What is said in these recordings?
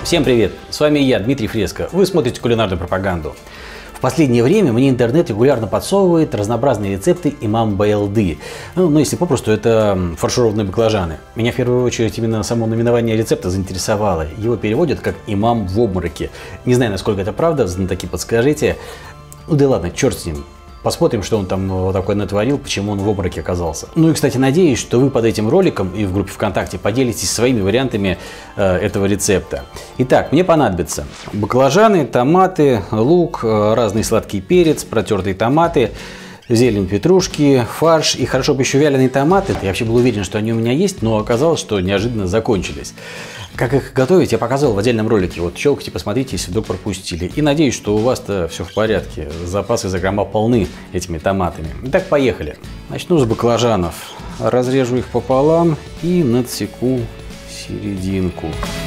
Всем привет! С вами я, Дмитрий Фреско. Вы смотрите кулинарную пропаганду. В последнее время мне интернет регулярно подсовывает разнообразные рецепты имам байлды. Ну, если попросту, это фаршированные баклажаны. Меня в первую очередь именно само наименование рецепта заинтересовало. Его переводят как «имам в обмороке». Не знаю, насколько это правда, знатоки подскажите. Ну да ладно, черт с ним. Посмотрим, что он там такое натворил, почему он в обмороке оказался. Ну и, кстати, надеюсь, что вы под этим роликом и в группе ВКонтакте поделитесь своими вариантами этого рецепта. Итак, мне понадобится баклажаны, томаты, лук, разный сладкий перец, протертые томаты, зелень петрушки, фарш и хорошо бы еще вяленые томаты. Я вообще был уверен, что они у меня есть, но оказалось, что неожиданно закончились. Как их готовить, я показывал в отдельном ролике. Вот щелкайте, посмотрите, если вдруг пропустили. И надеюсь, что у вас-то все в порядке. Запасы закрома полны этими томатами. Итак, поехали. Начну с баклажанов. Разрежу их пополам и надсеку серединку.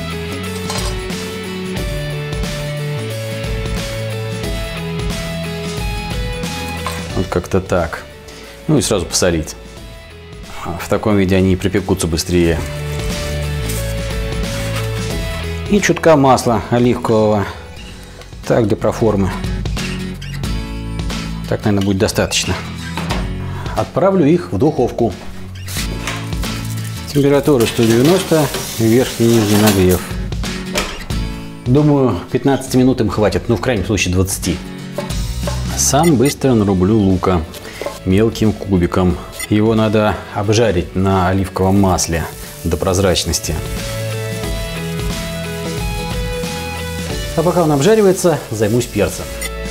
Вот как-то так. Ну и сразу посолить. В таком виде они припекутся быстрее. И чутка масла оливкового. Так, для проформы. Так, наверное, будет достаточно. Отправлю их в духовку. Температура 190, верхний и нижний нагрев. Думаю, 15 минут им хватит, ну, в крайнем случае, 20. Сам быстро нарублю лука мелким кубиком. Его надо обжарить на оливковом масле до прозрачности. А пока он обжаривается, займусь перцем.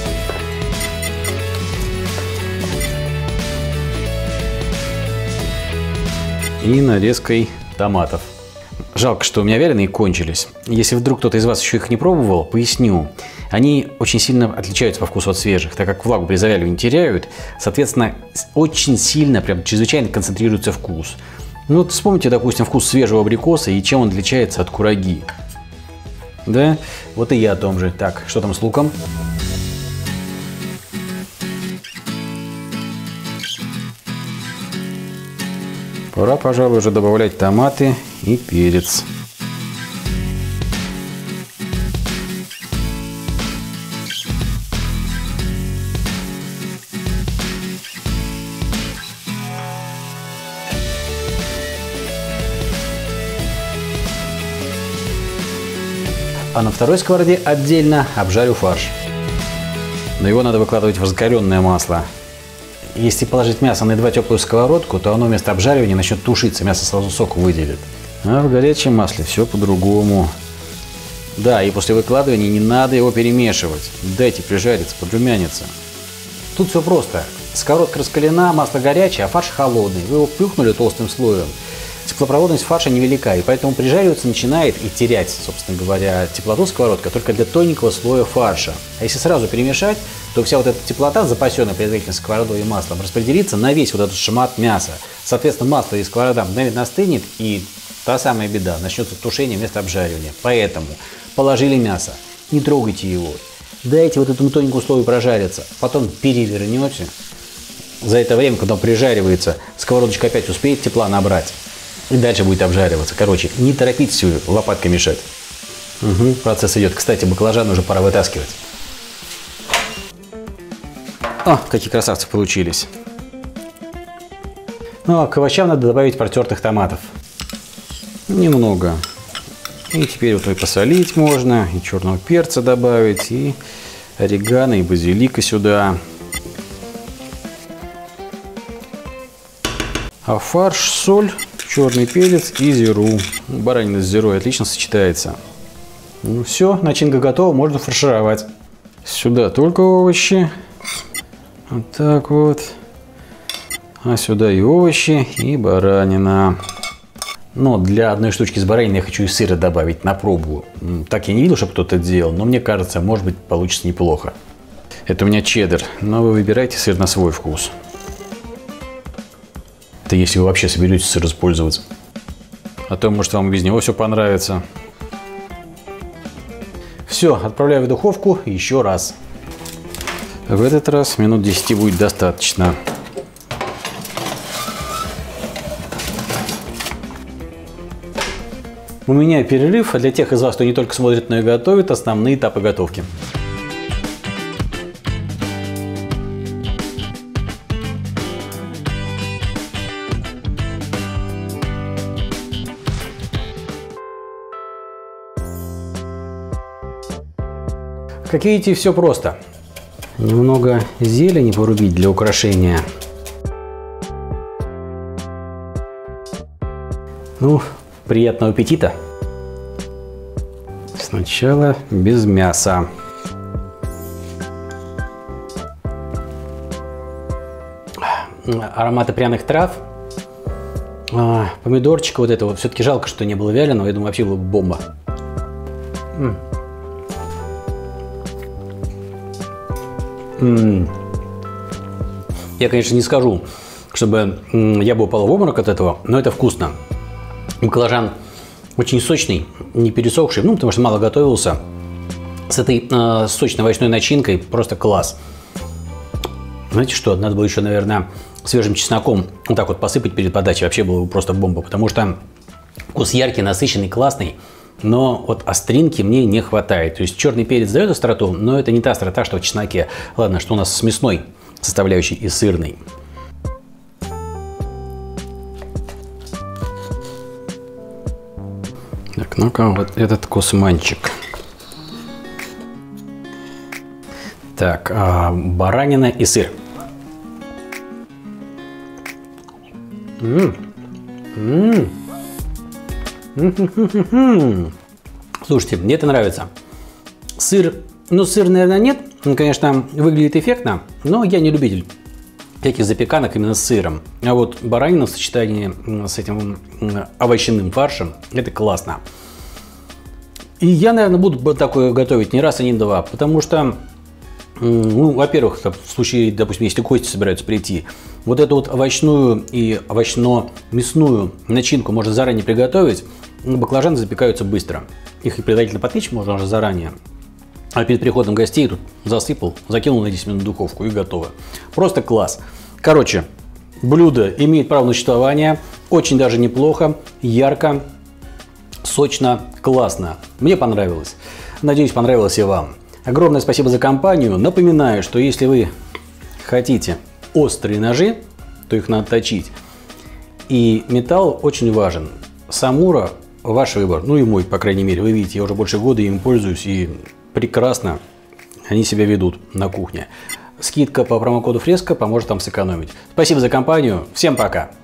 И нарезкой томатов. Жалко, что у меня вяленые кончились. Если вдруг кто-то из вас еще их не пробовал, поясню. Они очень сильно отличаются по вкусу от свежих, так как влагу при завяливании теряют. Соответственно, очень сильно, прям чрезвычайно концентрируется вкус. Ну вот вспомните, допустим, вкус свежего абрикоса и чем он отличается от кураги. Да, вот и я о том же. Так, что там с луком? Пора, пожалуй, уже добавлять томаты и перец. А на второй сковороде отдельно обжарю фарш. Но его надо выкладывать в разгоренное масло. Если положить мясо на едва теплую сковородку, то оно вместо обжаривания начнет тушиться, мясо сразу сок выделит. А в горячем масле все по-другому. Да, и после выкладывания не надо его перемешивать. Дайте прижариться, подрумяниться. Тут все просто. Сковородка раскалена, масло горячее, а фарш холодный. Вы его плюхнули толстым слоем. Теплопроводность фарша невелика, и поэтому прижариваться начинает и терять, собственно говоря, теплоту сковородка только для тоненького слоя фарша. А если сразу перемешать, то вся вот эта теплота, запасенная предварительно сковородой и маслом, распределится на весь вот этот шмат мяса. Соответственно, масло из сковорода мгновенно остынет, и та самая беда, начнется тушение вместо обжаривания. Поэтому положили мясо, не трогайте его, дайте вот этому тоненькому слою прожариться, потом перевернете. За это время, когда он прижаривается, сковородочка опять успеет тепла набрать. И дальше будет обжариваться. Короче, не торопитесь лопаткой мешать. Угу, процесс идет. Кстати, баклажан уже пора вытаскивать. О, какие красавцы получились. Ну, а к овощам надо добавить протертых томатов. Немного. И теперь вот и посолить можно, и черного перца добавить, и орегано, и базилика сюда. А фарш, соль, черный перец и зиру. Баранина с зирой отлично сочетается. Ну все, начинка готова, можно фаршировать. Сюда только овощи. Вот так вот. А сюда и овощи, и баранина. Но для одной штучки с бараниной я хочу и сыра добавить на пробу. Так я не видел, чтобы кто-то делал, но мне кажется, может быть, получится неплохо. Это у меня чеддер, но вы выбирайте сыр на свой вкус. Это если вы вообще соберетесь сыр использовать. А то, может, вам без него все понравится. Все, отправляю в духовку еще раз. В этот раз минут 10 будет достаточно. у меня перерыв для тех из вас, кто не только смотрит, но и готовит, основные этапы готовки. Как видите, все просто. Немного зелени порубить для украшения. Ну, приятного аппетита. Сначала без мяса. Ароматы пряных трав. Помидорчика вот этого. Все-таки жалко, что не было вяленого. Я думаю, вообще была бы бомба. Я, конечно, не скажу, чтобы я бы упал в обморок от этого, но это вкусно. Баклажан очень сочный, не пересохший, ну, потому что мало готовился. С этой сочной овощной начинкой просто класс. Знаете что, надо было еще, наверное, свежим чесноком вот так вот посыпать перед подачей. Вообще было бы просто бомба, потому что вкус яркий, насыщенный, классный. Но вот остринки мне не хватает. То есть черный перец дает остроту, но это не та острота, что в чесноке. Ладно, что у нас с мясной составляющей и сырной. Так, ну-ка, вот этот кусманчик. Так, баранина и сыр. Слушайте, мне это нравится. Сыр, ну сыр, наверное, нет. Он, конечно, выглядит эффектно, но я не любитель всяких запеканок именно с сыром. А вот баранина в сочетании с этим овощным фаршем, это классно. И я, наверное, буду такое готовить не раз и не два, потому что, ну, во-первых, в случае, допустим, если гости собираются прийти, вот эту вот овощную и овощно-мясную начинку можно заранее приготовить. Баклажаны запекаются быстро. Их и предварительно подпечь можно уже заранее. А перед приходом гостей тут засыпал, закинул на 10 минут в духовку и готово. Просто класс. Короче, блюдо имеет право на существование. Очень даже неплохо, ярко, сочно, классно. Мне понравилось. Надеюсь, понравилось и вам. Огромное спасибо за компанию. Напоминаю, что если вы хотите острые ножи, то их надо точить. И металл очень важен. Самура – ваш выбор. Ну и мой, по крайней мере. Вы видите, я уже больше года им пользуюсь, и прекрасно они себя ведут на кухне. Скидка по промокоду Фреско поможет вам сэкономить. Спасибо за компанию. Всем пока!